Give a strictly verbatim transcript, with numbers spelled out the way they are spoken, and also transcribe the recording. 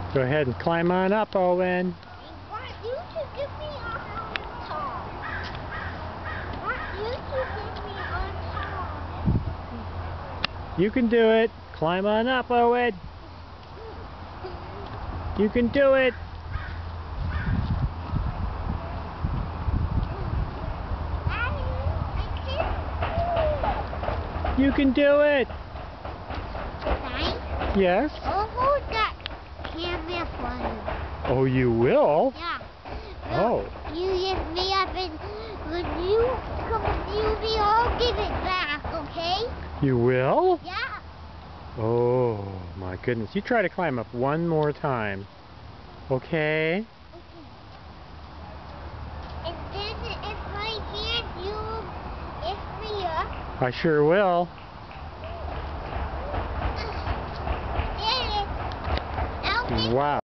Go ahead and climb on up, Owen. I want you to get me on top. I want you to get me on top. You can do it. Climb on up, Owen. You can do it. Daddy, I can't. You can do it. Daddy? Yes? I'll hold that camera for you. Oh, you will? Yeah. Oh. You lift me up and when you come with you, we all give it back, okay? You will? Yeah. Oh, my goodness. You try to climb up one more time. Okay? Okay. And then if I can't, you lift me up. I sure will. Yeah. I'll get Wow.